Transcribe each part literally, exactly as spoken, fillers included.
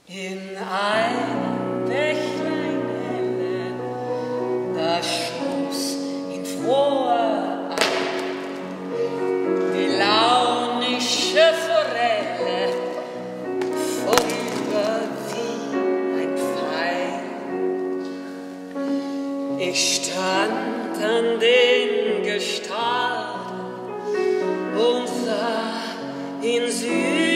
In einem Bächlein helle, da schloss in froher Ei die launische Forelle vorüber wie ein Pfeil. Ich stand an den Gestaden und sah in süßer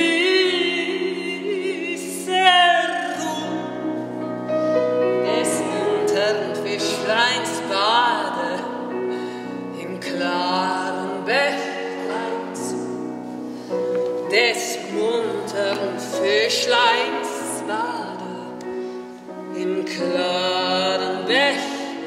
Ruh des muntern Fischleins Bade im klaren Bächleins, des muntern Fischleins Bade im klaren Bächleins.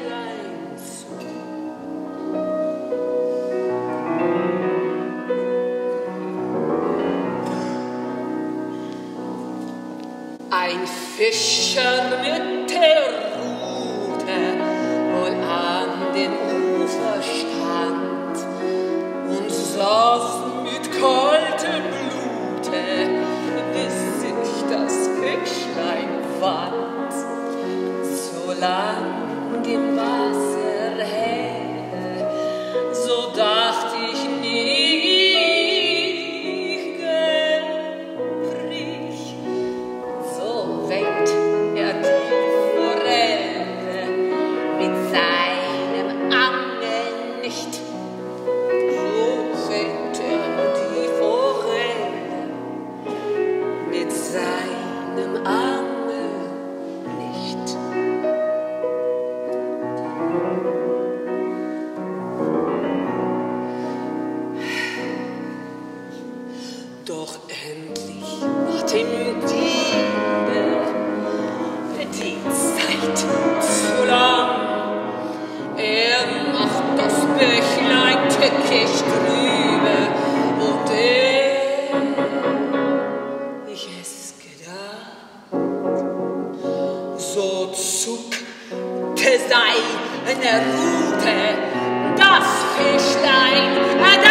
Ein Fischer mit der Rute wohl an den Ufer stand und saß mit kaltem Blute, bis sich das Fischlein wand. So lang im Wasser helle, so dacht ich nie, seinem Angel nicht. Doch endlich macht ihm Diebe die Zeit zu lang. Er macht das Bächlein tückisch trübe und er, ich es so zuckte seine Rute, das Fischlein